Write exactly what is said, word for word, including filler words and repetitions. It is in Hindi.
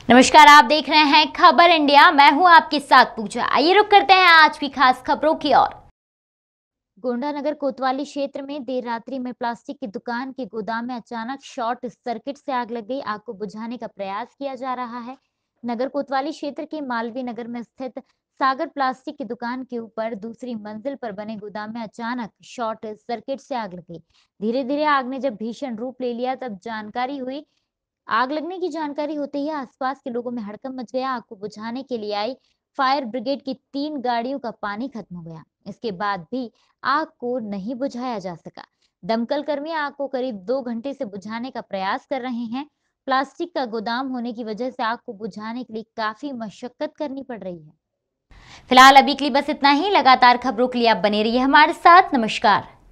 नमस्कार, आप देख रहे हैं खबर इंडिया। मैं हूं आपके साथ पूजा। आइए रुक करते हैं आज की खास खबरों की ओर। गोंडा नगर कोतवाली क्षेत्र में देर रात्रि में प्लास्टिक की दुकान के गोदाम में अचानक शॉर्ट सर्किट से आग लग गई। आग को बुझाने का प्रयास किया जा रहा है। नगर कोतवाली क्षेत्र के मालवीय नगर में स्थित सागर प्लास्टिक की दुकान के ऊपर दूसरी मंजिल पर बने गोदाम में अचानक शॉर्ट सर्किट से आग लग गई। धीरे धीरे आग ने जब भीषण रूप ले लिया तब जानकारी हुई आग लगने की जानकारी होते ही आसपास के लोगों में हड़कंप मच गया। आग को बुझाने के लिए आई फायर ब्रिगेड की तीन गाड़ियों का पानी खत्म हो गया। इसके बाद भी आग को नहीं बुझाया जा सका। दमकल कर्मी आग को करीब दो घंटे से बुझाने का प्रयास कर रहे हैं। प्लास्टिक का गोदाम होने की वजह से आग को बुझाने के लिए काफी मशक्कत करनी पड़ रही है। फिलहाल अभी के लिए बस इतना ही। लगातार खबरों के लिए आप बने रहिए हमारे साथ। नमस्कार।